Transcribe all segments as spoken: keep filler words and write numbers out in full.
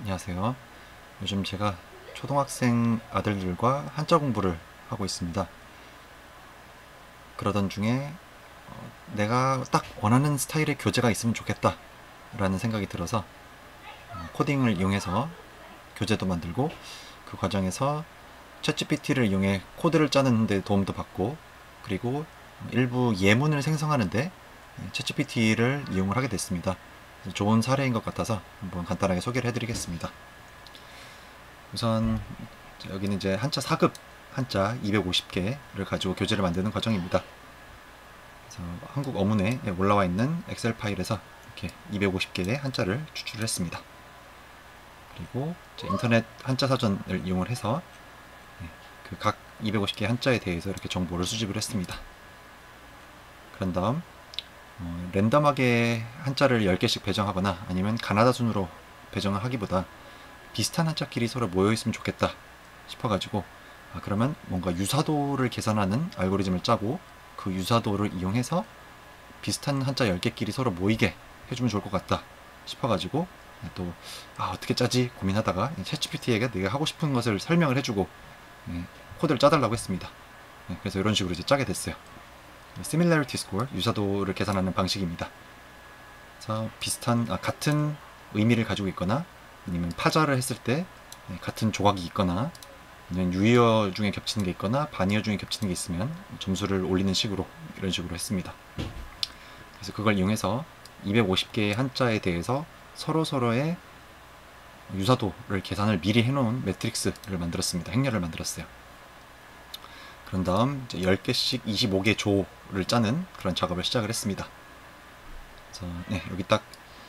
안녕하세요. 요즘 제가 초등학생 아들들과 한자 공부를 하고 있습니다. 그러던 중에 어, 내가 딱 원하는 스타일의 교재가 있으면 좋겠다 라는 생각이 들어서 어, 코딩을 이용해서 교재도 만들고, 그 과정에서 챗지피티를 이용해 코드를 짜는 데 도움도 받고, 그리고 일부 예문을 생성하는데 챗지피티를 이용을 하게 됐습니다. 좋은 사례인 것 같아서 한번 간단하게 소개를 해드리겠습니다. 우선 여기는 이제 한자 사 급 한자 이백오십 개를 가지고 교재를 만드는 과정입니다. 그래서 한국 어문에 올라와 있는 엑셀 파일에서 이렇게 이백오십 개의 한자를 추출을 했습니다. 그리고 인터넷 한자 사전을 이용을 해서 그 각 이백오십 개 한자에 대해서 이렇게 정보를 수집을 했습니다. 그런 다음 어, 랜덤하게 한자를 열 개씩 배정하거나 아니면 가나다 순으로 배정을 하기보다 비슷한 한자끼리 서로 모여있으면 좋겠다 싶어가지고, 아, 그러면 뭔가 유사도를 계산하는 알고리즘을 짜고 그 유사도를 이용해서 비슷한 한자 열 개끼리 서로 모이게 해주면 좋을 것 같다 싶어가지고, 또 아, 어떻게 짜지 고민하다가 챗지피티에게 내가 하고 싶은 것을 설명을 해주고 예, 코드를 짜달라고 했습니다. 예, 그래서 이런 식으로 이제 짜게 됐어요. Similarity Score, 유사도를 계산하는 방식입니다. 그래서 비슷한, 아, 같은 의미를 가지고 있거나 아니면 파자를 했을 때 같은 조각이 있거나 아니면 유의어 중에 겹치는 게 있거나 반의어 중에 겹치는 게 있으면 점수를 올리는 식으로, 이런 식으로 했습니다. 그래서 그걸 이용해서 이백오십 개의 한자에 대해서 서로서로의 유사도를 계산을 미리 해놓은 매트릭스를 만들었습니다. 행렬을 만들었어요. 그런 다음 이제 열 개씩 이십오 개 조를 짜는 그런 작업을 시작을 했습니다. 그래서 네, 여기 딱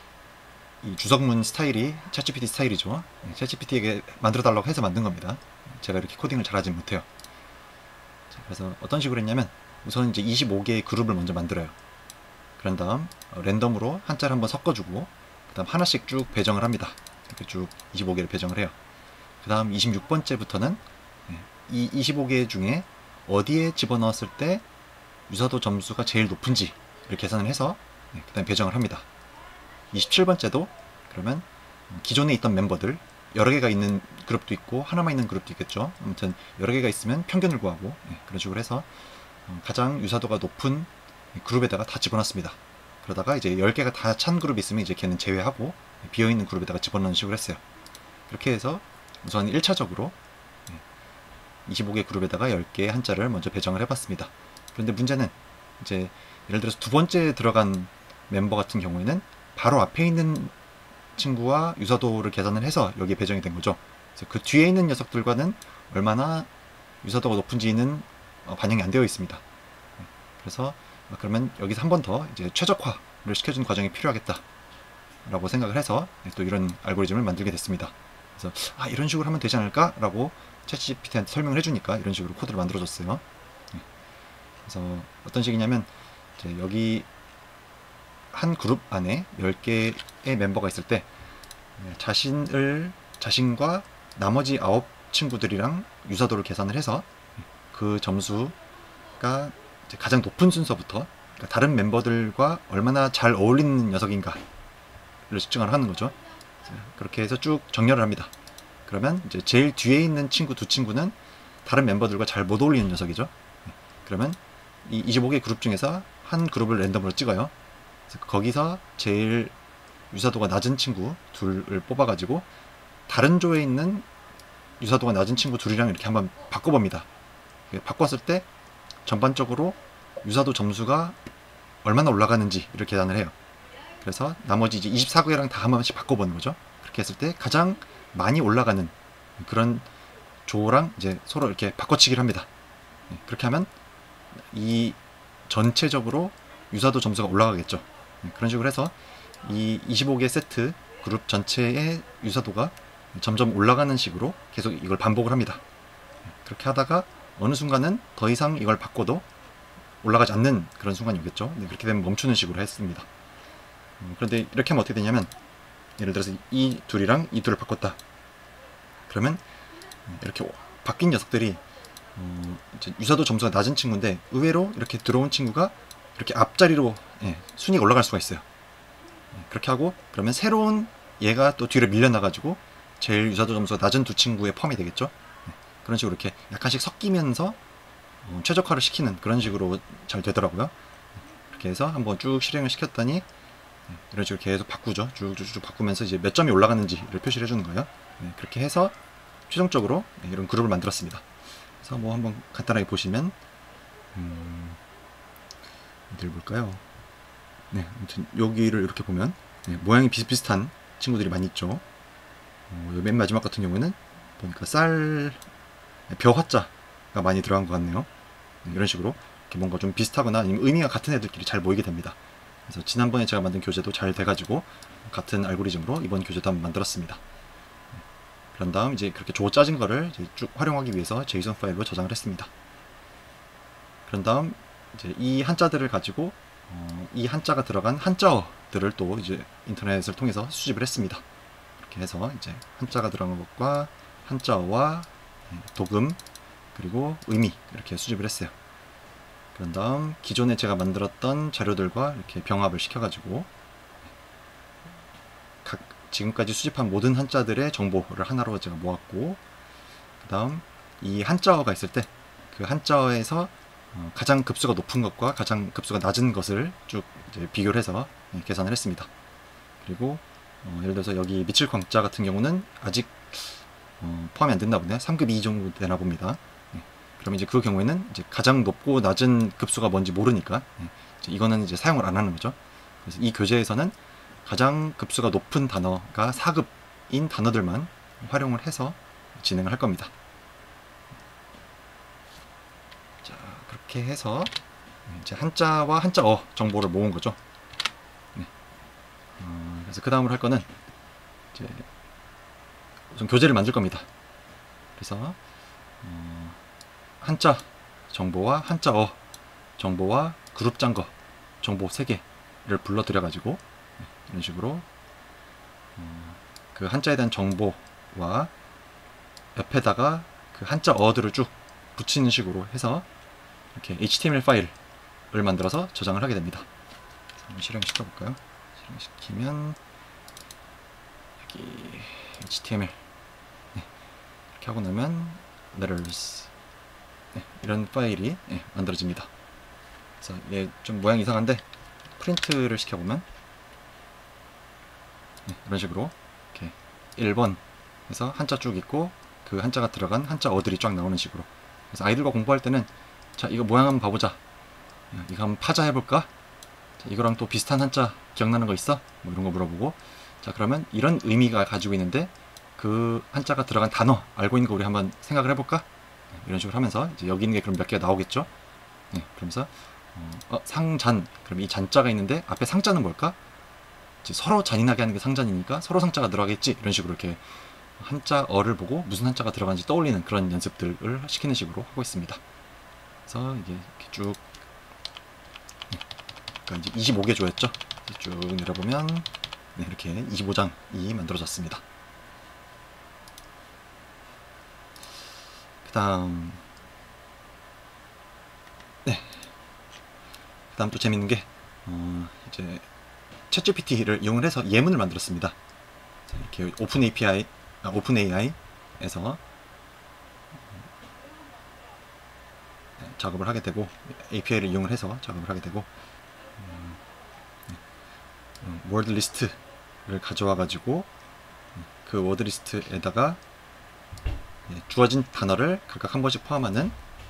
이 주석문 스타일이 챗지피티 스타일이죠. 네, 챗지피티에게 만들어달라고 해서 만든 겁니다. 제가 이렇게 코딩을 잘하지 못해요. 자, 그래서 어떤 식으로 했냐면, 우선 이제 이십오 개의 그룹을 먼저 만들어요. 그런 다음 어, 랜덤으로 한자를 한번 섞어주고, 그 다음 하나씩 쭉 배정을 합니다. 이렇게 쭉 이십오 개를 배정을 해요. 그 다음 이십육 번째부터는 이 이십오 개 중에 어디에 집어넣었을 때 유사도 점수가 제일 높은지를 계산을 해서 그 다음 배정을 합니다. 이십칠 번째도 그러면 기존에 있던 멤버들, 여러 개가 있는 그룹도 있고 하나만 있는 그룹도 있겠죠. 아무튼 여러 개가 있으면 평균을 구하고, 그런 식으로 해서 가장 유사도가 높은 그룹에다가 다 집어넣습니다. 그러다가 이제 열 개가 다 찬 그룹이 있으면 이제 걔는 제외하고 비어있는 그룹에다가 집어넣는 식으로 했어요. 그렇게 해서 우선 일 차적으로 이십오 개 그룹에다가 열 개의 한자를 먼저 배정을 해봤습니다. 그런데 문제는 이제 예를 들어서 두 번째 들어간 멤버 같은 경우에는 바로 앞에 있는 친구와 유사도를 계산을 해서 여기에 배정이 된 거죠. 그래서 그 뒤에 있는 녀석들과는 얼마나 유사도가 높은지는 반영이 안 되어 있습니다. 그래서 그러면 여기서 한 번 더 이제 최적화를 시켜주는 과정이 필요하겠다 라고 생각을 해서 또 이런 알고리즘을 만들게 됐습니다. 그래서 아, 이런 식으로 하면 되지 않을까? 라고 챗지피티한테 설명을 해주니까 이런 식으로 코드를 만들어줬어요. 그래서 어떤 식이냐면, 이제 여기 한 그룹 안에 열 개의 멤버가 있을 때 자신을, 자신과 나머지 아홉 친구들이랑 유사도를 계산을 해서 그 점수가 이제 가장 높은 순서부터, 그러니까 다른 멤버들과 얼마나 잘 어울리는 녀석인가를 측정을 하는 거죠. 그렇게 해서 쭉 정렬을 합니다. 그러면 이제 제일 뒤에 있는 친구 두 친구는 다른 멤버들과 잘 못 어울리는 녀석이죠. 그러면 이 이십오 개 그룹 중에서 한 그룹을 랜덤으로 찍어요. 그래서 거기서 제일 유사도가 낮은 친구 둘을 뽑아가지고 다른 조에 있는 유사도가 낮은 친구 둘이랑 이렇게 한번 바꿔봅니다. 바꿨을 때 전반적으로 유사도 점수가 얼마나 올라가는지를 계산을 해요. 그래서 나머지 이제 이십사 개랑 다 한 번씩 바꿔보는 거죠. 그렇게 했을 때 가장 많이 올라가는 그런 조랑 이제 서로 이렇게 바꿔치기를 합니다. 그렇게 하면 이 전체적으로 유사도 점수가 올라가겠죠. 그런 식으로 해서 이 이십오 개 세트 그룹 전체의 유사도가 점점 올라가는 식으로 계속 이걸 반복을 합니다. 그렇게 하다가 어느 순간은 더 이상 이걸 바꿔도 올라가지 않는 그런 순간이 오겠죠. 그렇게 되면 멈추는 식으로 했습니다. 그런데 이렇게 하면 어떻게 되냐면, 예를 들어서 이 둘이랑 이 둘을 바꿨다. 그러면 이렇게 바뀐 녀석들이 어, 유사도 점수가 낮은 친구인데 의외로 이렇게 들어온 친구가 이렇게 앞자리로 예, 순위가 올라갈 수가 있어요. 예, 그렇게 하고 그러면 새로운 얘가 또 뒤로 밀려나가지고 제일 유사도 점수가 낮은 두 친구의 펌이 되겠죠. 네, 그런 식으로 이렇게 약간씩 섞이면서 어, 최적화를 시키는 그런 식으로 잘 되더라고요. 이렇게 해서 한번 쭉 실행을 시켰더니 네, 이런 식으로 계속 바꾸죠. 쭉쭉쭉 바꾸면서 이제 몇 점이 올라가는지를 표시를 해주는 거예요. 네, 그렇게 해서 최종적으로 네, 이런 그룹을 만들었습니다. 그래서 뭐 한번 간단하게 보시면 음, 어디를 볼까요? 네, 아무튼 여기를 이렇게 보면 네, 모양이 비슷비슷한 친구들이 많이 있죠. 어, 맨 마지막 같은 경우에는 보니까 쌀, 벼 화자가 많이 들어간 것 같네요. 네, 이런 식으로 이렇게 뭔가 좀 비슷하거나 아니면 의미가 같은 애들끼리 잘 모이게 됩니다. 그래서 지난번에 제가 만든 교재도 잘 돼가지고 같은 알고리즘으로 이번 교재도 한번 만들었습니다. 네, 그런 다음 이제 그렇게 조 짜진 거를 이제 쭉 활용하기 위해서 제이슨 파일로 저장을 했습니다. 그런 다음 이제 이 한자들을 가지고 어, 이 한자가 들어간 한자어들을 또 이제 인터넷을 통해서 수집을 했습니다. 이렇게 해서 이제 한자가 들어간 것과 한자어와 도금 그리고 의미 이렇게 수집을 했어요. 그런 다음 기존에 제가 만들었던 자료들과 이렇게 병합을 시켜가지고 각 지금까지 수집한 모든 한자들의 정보를 하나로 제가 모았고, 그 다음 이 한자어가 있을 때 그 한자어에서 어, 가장 급수가 높은 것과 가장 급수가 낮은 것을 쭉 이제 비교를 해서 예, 계산을 했습니다. 그리고 어, 예를 들어서 여기 미칠 광자 같은 경우는 아직 어, 포함이 안 됐나 보네. 삼 급 이 정도 되나 봅니다. 예, 그럼 이제 그 경우에는 이제 가장 높고 낮은 급수가 뭔지 모르니까 예, 이제 이거는 이제 사용을 안 하는 거죠. 그래서 이 교재에서는 가장 급수가 높은 단어가 사 급인 단어들만 활용을 해서 진행을 할 겁니다. 자, 그렇게 해서 이제 한자와 한자어 정보를 모은 거죠. 네. 어, 그래서 그 다음으로 할 거는 이제 우선 교재를 만들 겁니다. 그래서 어, 한자 정보와 한자어 정보와 그룹 짠 거 정보 세 개를 불러들여 가지고 이런 식으로 어, 그 한자에 대한 정보와 옆에다가 그 한자어들을 쭉 붙이는 식으로 해서 이렇게 에이치티엠엘 파일을 만들어서 저장을 하게 됩니다. 한번 실행시켜 볼까요? 실행시키면 여기 에이치티엠엘 네, 이렇게 하고 나면 letters 네, 이런 파일이 네, 만들어집니다. 그래서 이게 좀 모양이 이상한데 프린트를 시켜보면 네, 이런 식으로 이렇게 일 번 해서 한자 쭉 있고 그 한자가 들어간 한자어들이 쫙 나오는 식으로. 그래서 아이들과 공부할 때는 자 이거 모양 한번 봐보자, 이거 한번 파자 해볼까, 자, 이거랑 또 비슷한 한자 기억나는 거 있어? 뭐 이런 거 물어보고, 자 그러면 이런 의미가 가지고 있는데 그 한자가 들어간 단어 알고 있는 거 우리 한번 생각을 해볼까? 네, 이런 식으로 하면서 이제 여기 있는 게 그럼 몇 개가 나오겠죠. 네, 그러면서 어, 어, 상잔, 그럼 이 잔자가 있는데 앞에 상자는 뭘까? 이제 서로 잔인하게 하는 게 상잔이니까 서로 상자가 들어가겠지. 이런 식으로 이렇게 한자어를 보고 무슨 한자가 들어간지 떠올리는 그런 연습들을 시키는 식으로 하고 있습니다. 그래서 이게 이렇게 쭉 네, 그러니까 이제 이십오 개 조였죠. 쭉 내려보면 네, 이렇게 이십오 장이 만들어졌습니다. 그 다음 네, 그 다음 또 재밌는 게 어, 이제 챗지피티를 이용을 해서 예문을 만들었습니다. 이렇게 오픈 에이피아이, 아, 오픈 에이아이에서 작업을 하게 되고 에이피아이를 이용을 해서 작업을 하게 되고 음, 네. 워드 리스트를 가져와 가지고 그 워드 리스트에다가 주어진 단어를 각각 한 번씩 포함하는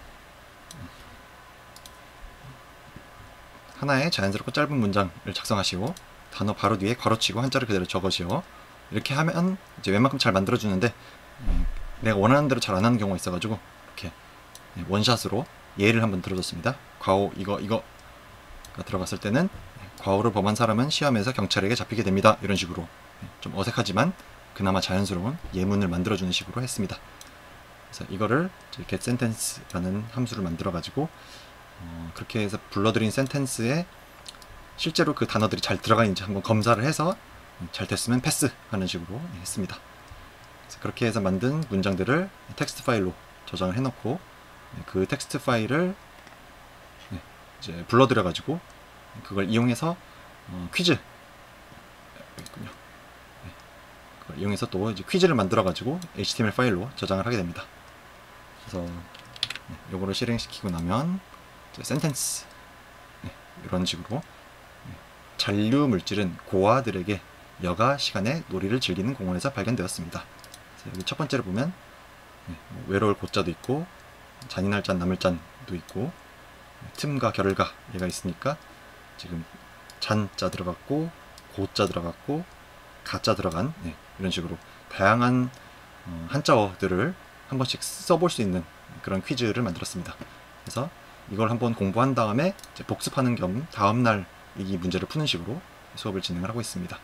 하나의 자연스럽고 짧은 문장을 작성하시오. 단어 바로 뒤에 괄호치고 한자를 그대로 적으시오. 이렇게 하면 이제 웬만큼 잘 만들어주는데 음, 내가 원하는 대로 잘 안 하는 경우가 있어가지고 이렇게 원샷으로 예를 한번 들어줬습니다. 과오 이거 이거가 들어갔을 때는 과오를 범한 사람은 시험에서 경찰에게 잡히게 됩니다. 이런 식으로 좀 어색하지만 그나마 자연스러운 예문을 만들어주는 식으로 했습니다. 그래서 이거를 getSentence라는 함수를 만들어가지고 어, 그렇게 해서 불러들인 센텐스에 실제로 그 단어들이 잘 들어가 있는지 한번 검사를 해서 잘 됐으면 패스 하는 식으로 했습니다. 그래서 그렇게 해서 만든 문장들을 텍스트 파일로 저장을 해놓고 그 텍스트 파일을 이제 불러들여 가지고 그걸 이용해서 어, 퀴즈 있군요. 그걸 이용해서 또 이제 퀴즈를 만들어 가지고 에이치티엠엘 파일로 저장을 하게 됩니다. 그래서 네, 요거를 실행시키고 나면 센텐스 네, 이런 식으로 네, 잔류 물질은 고아들에게 여가 시간에 놀이를 즐기는 공원에서 발견되었습니다. 여기 첫 번째를 보면 네, 뭐 외로울 고자도 있고 잔인할 잔 남을 잔도 있고 틈과 결과 얘가 있으니까 지금 잔자 들어갔고 고자 들어갔고 가자 들어간 네, 이런 식으로 다양한 어, 한자어들을 한 번씩 써볼 수 있는 그런 퀴즈를 만들었습니다. 그래서 이걸 한번 공부한 다음에 이제 복습하는 겸 다음날 이 문제를 푸는 식으로 수업을 진행을 하고 있습니다.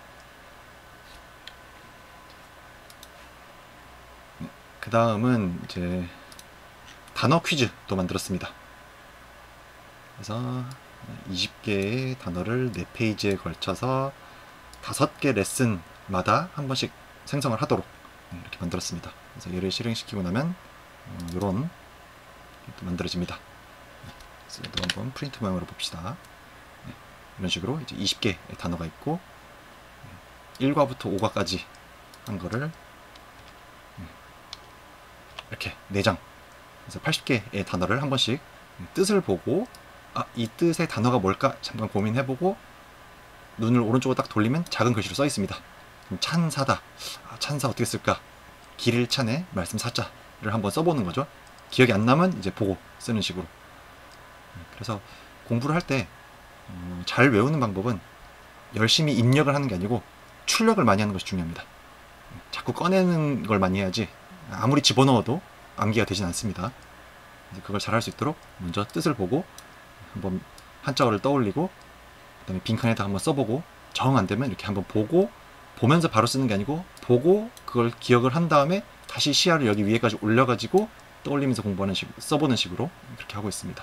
네, 그 다음은 이제 단어 퀴즈도 만들었습니다. 그래서 이십 개의 단어를 네 페이지에 걸쳐서 다섯 개 레슨마다 한 번씩 생성을 하도록 이렇게 만들었습니다. 그래서 얘를 실행시키고 나면 이런 또 만들어집니다. 그래서 또 한번 프린트 모양으로 봅시다. 네, 이런 식으로 이제 이십 개의 단어가 있고 일과부터 오과까지 한 거를 이렇게 네 장, 그래서 팔십 개의 단어를 한 번씩 뜻을 보고 아, 이 뜻의 단어가 뭘까 잠깐 고민해보고 눈을 오른쪽으로 딱 돌리면 작은 글씨로 써 있습니다. 찬사다. 아, 찬사 어떻게 쓸까? 길을 찬에 말씀 사자를 한번 써보는 거죠. 기억이 안 나면 이제 보고 쓰는 식으로. 그래서 공부를 할 때 잘 어, 외우는 방법은 열심히 입력을 하는 게 아니고 출력을 많이 하는 것이 중요합니다. 자꾸 꺼내는 걸 많이 해야지 아무리 집어넣어도 암기가 되진 않습니다. 그걸 잘 할 수 있도록 먼저 뜻을 보고 한번 한자어를 떠올리고 그 다음에 빈칸에다 한번 써보고 정 안되면 이렇게 한번 보고 보면서 바로 쓰는 게 아니고 보고 그걸 기억을 한 다음에 다시 시야를 여기 위에까지 올려가지고 떠올리면서 공부하는 식, 써보는 식으로 그렇게 하고 있습니다.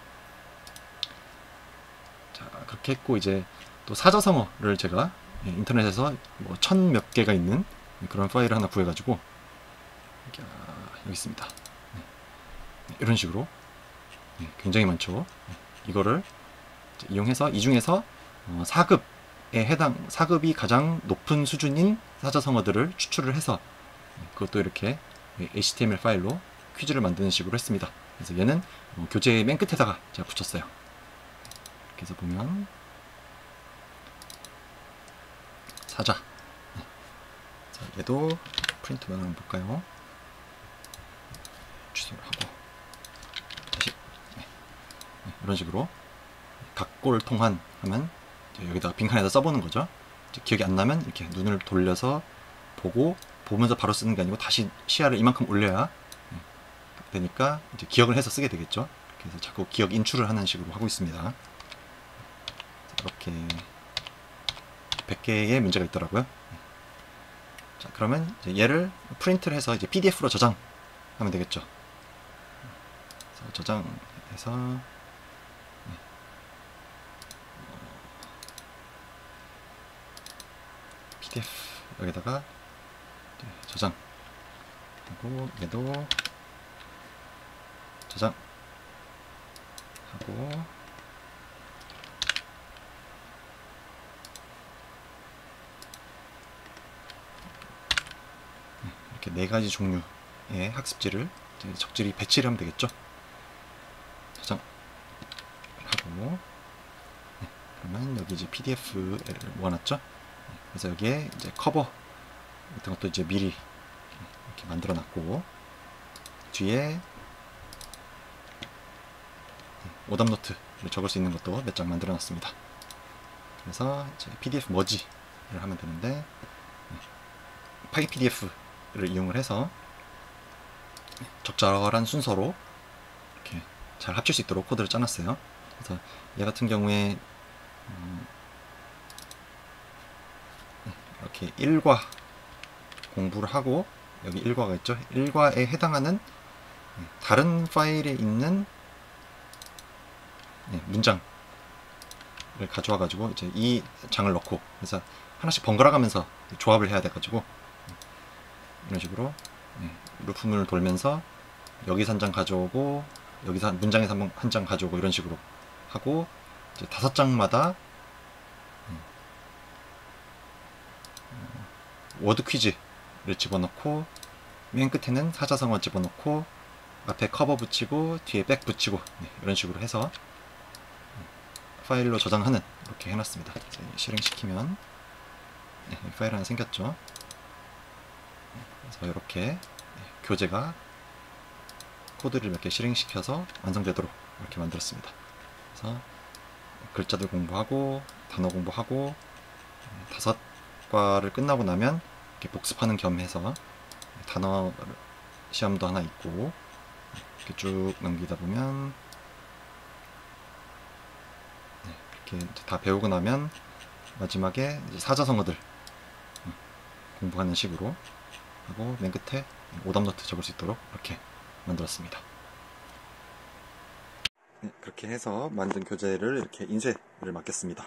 자, 그렇게 했고 이제 또 사자성어를 제가 인터넷에서 뭐 천 몇 개가 있는 그런 파일을 하나 구해가지고 여기 있습니다. 이런 식으로 굉장히 많죠. 이거를 이용해서 이 중에서 사 급에 해당 사 급이 가장 높은 수준인 사자성어들을 추출을 해서 그것도 이렇게 에이치티엠엘 파일로 퀴즈를 만드는 식으로 했습니다. 그래서 얘는 교재 맨 끝에다가 제가 붙였어요. 이렇게 해서 보면 사자. 자, 얘도 프린트 모양을 한번 볼까요? 취소를 하고 다시 네. 네, 이런 식으로 각골 통한 하면 여기다가 빈칸에다 써보는 거죠. 기억이 안 나면 이렇게 눈을 돌려서 보고 보면서 바로 쓰는 게 아니고 다시 시야를 이만큼 올려야 되니까 이제 기억을 해서 쓰게 되겠죠. 그래서 자꾸 기억 인출을 하는 식으로 하고 있습니다. 이렇게 백 개의 문제가 있더라고요. 자, 그러면 이제 얘를 프린트를 해서 이제 피디에프로 저장하면 되겠죠. 그래서 저장해서 네. 피디에프 여기다가 저장 하고 얘도 저장 하고 이렇게 네 가지 종류의 학습지를 적절히 배치를 하면 되겠죠. 저장 하고 네, 그러면 여기 이제 피디에프를 모아놨죠. 네, 그래서 여기에 이제 커버 같은 것도 이제 미리 이렇게 만들어 놨고 뒤에 오답노트를 적을 수 있는 것도 몇 장 만들어 놨습니다. 그래서 이제 피디에프 머지를 하면 되는데 파이 피디에프를 이용을 해서 적절한 순서로 이렇게 잘 합칠 수 있도록 코드를 짜놨어요. 그래서 얘 같은 경우에 음 이렇게 일과 공부를 하고 여기 일과가 있죠. 일과에 해당하는 다른 파일에 있는 문장을 가져와 가지고 이제 이 장을 넣고 그래서 하나씩 번갈아 가면서 조합을 해야 돼 가지고 이런 식으로 루프문을 돌면서 여기서 한 장 가져오고 여기서 문장에서 한 장 가져오고 이런 식으로 하고 이제 다섯 장마다 워드 퀴즈를 집어넣고 맨 끝에는 사자성어 집어넣고 앞에 커버 붙이고 뒤에 백 붙이고 네, 이런 식으로 해서 파일로 저장하는 이렇게 해놨습니다. 실행시키면 네, 파일 하나 생겼죠. 그래서 이렇게 네, 교재가 코드를 몇 개 실행시켜서 완성되도록 이렇게 만들었습니다. 그래서 글자들 공부하고 단어 공부하고 다섯 과를 끝나고 나면 이렇게 복습하는 겸해서 단어 시험도 하나 있고 이렇게 쭉 넘기다 보면 네, 이렇게 다 배우고 나면 마지막에 이제 사자성어들 공부하는 식으로 하고 맨 끝에 오답노트 적을 수 있도록 이렇게 만들었습니다. 네, 그렇게 해서 만든 교재를 이렇게 인쇄를 맡겼습니다.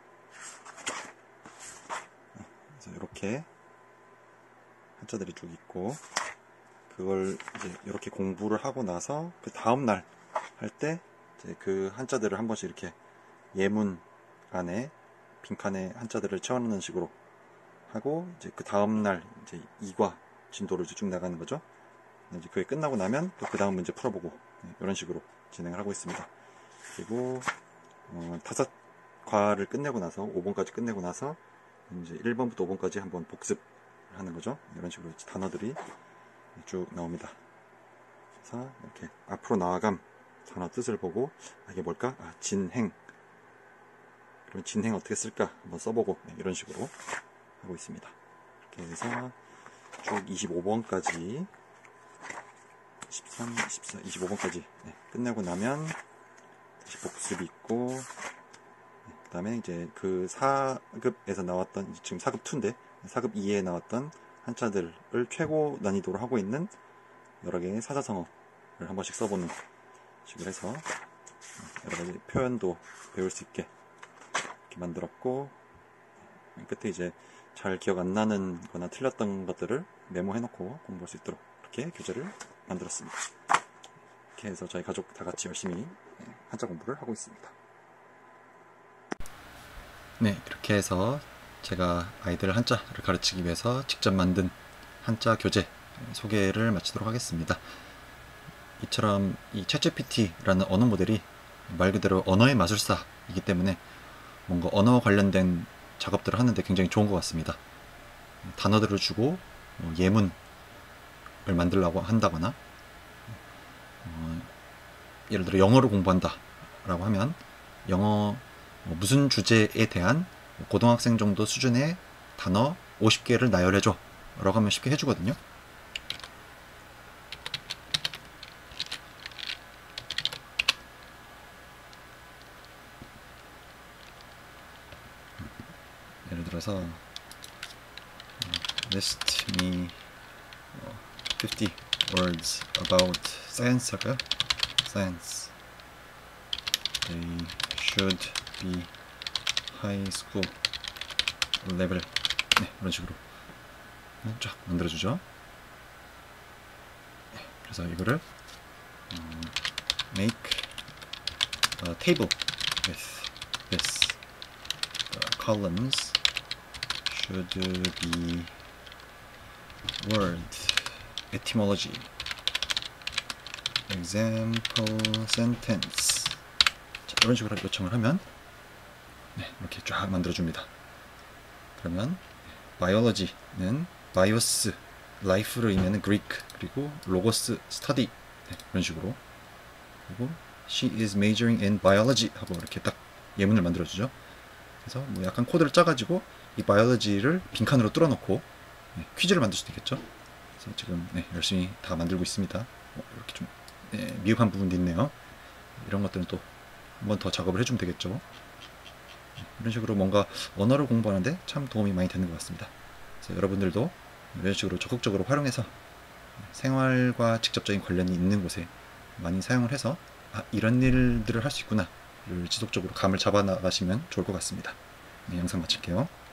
그래서 이렇게 한자들이 쭉 있고 그걸 이제 이렇게 공부를 하고 나서 그 다음 날 할 때 이제 그 한자들을 한 번씩 이렇게 예문 안에 빈칸에 한자들을 채워넣는 식으로 하고 이제 그 다음 날 이제 이 과 진도를 쭉 나가는 거죠. 이제 그게 끝나고 나면 또 그 다음 문제 풀어보고 네, 이런 식으로 진행을 하고 있습니다. 그리고 어, 다섯 과를 끝내고 나서 오 번까지 끝내고 나서 이제 일 번부터 오 번까지 한번 복습을 하는 거죠. 이런 식으로 단어들이 쭉 나옵니다. 그래서 이렇게 앞으로 나아감 단어 뜻을 보고 아, 이게 뭘까? 아, 진행. 그럼 진행 어떻게 쓸까? 한번 써보고 네, 이런 식으로 하고 있습니다. 이렇게 해서 쭉 이십오 번까지 십삼, 십사, 이십오 번까지 네, 끝내고 나면 다시 복습이 있고 네, 그 다음에 이제 그 사 급에서 나왔던 지금 사 급 이인데 사 급 이에 나왔던 한자들을 최고 난이도로 하고 있는 여러 개의 사자성어를 한 번씩 써보는 식으로 해서 여러 가지 표현도 배울 수 있게 이렇게 만들었고 끝에 이제 잘 기억 안 나는 거나 틀렸던 것들을 메모해 놓고 공부할 수 있도록 이렇게 교재를 만들었습니다. 이렇게 해서 저희 가족 다 같이 열심히 한자 공부를 하고 있습니다. 네, 이렇게 해서 제가 아이들 한자를 가르치기 위해서 직접 만든 한자 교재 소개를 마치도록 하겠습니다. 이처럼 이 챗지피티라는 언어 모델이 말 그대로 언어의 마술사이기 때문에 뭔가 언어 관련된 작업들을 하는데 굉장히 좋은 것 같습니다. 단어들을 주고 예문을 만들려고 한다거나 어, 예를 들어 영어를 공부한다 라고 하면 영어 무슨 주제에 대한 고등학생 정도 수준의 단어 오십 개를 나열해줘 라고 하면 쉽게 해주거든요. 예를 들어서 list me fifty words about science 할까요? science. They should be high school level. 네, 이런 식으로 쫙 만들어주죠. 네, 그래서 이거를 어, make a table with this uh, columns should be word etymology example sentence. 자, 이런 식으로 요청을 하면 네, 이렇게 쫙 만들어줍니다. 그러면 biology는 bios, life를 의미하는 Greek, 그리고 logos, study 네, 이런 식으로 그리고 she is majoring in biology 하고 이렇게 딱 예문을 만들어주죠. 그래서 뭐 약간 코드를 짜가지고 이 biology를 빈칸으로 뚫어놓고 네, 퀴즈를 만들 수도 있겠죠. 그래서 지금 네, 열심히 다 만들고 있습니다. 어, 이렇게 좀 네, 미흡한 부분도 있네요. 이런 것들은 또 한 번 더 작업을 해주면 되겠죠. 이런 식으로 뭔가 언어를 공부하는데 참 도움이 많이 되는 것 같습니다. 그래서 여러분들도 이런 식으로 적극적으로 활용해서 생활과 직접적인 관련이 있는 곳에 많이 사용을 해서 아, 이런 일들을 할 수 있구나 를 지속적으로 감을 잡아 나가시면 좋을 것 같습니다. 네, 영상 마칠게요.